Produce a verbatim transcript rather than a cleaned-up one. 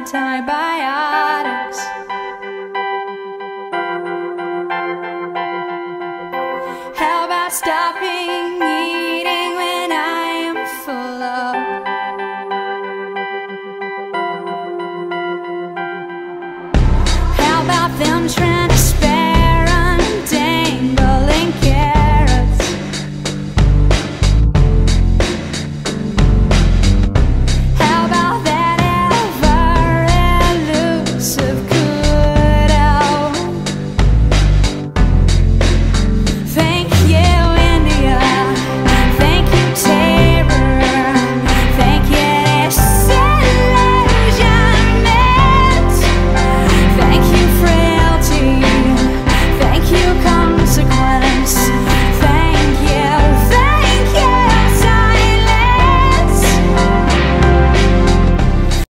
antibiotics. How about stopping eating when I am full up? How about them trying